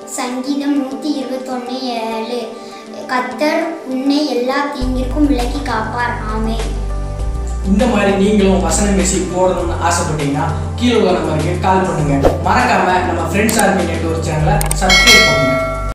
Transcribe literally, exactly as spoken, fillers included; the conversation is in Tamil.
சங்கீதம் நூற்றி இருபத்தொன்று ஏழு. கர்த்தர் உன்னை எல்லா தீங்கிற்கும் விலக்கி காப்பார். ஆமென். இந்த மாதிரி நீங்களும் வசன மெசேஜ் போடணும்னு ஆசைப்பட்டீங்கன்னா கீழே உள்ள நம்பருக்கு கால் பண்ணுங்க. மறக்காம நம்ம ஃப்ரெண்ட்ஸ் ஆர்மி நெட்வொர்க் சேனலை சப்ஸ்கிரைப் பண்ணுங்க.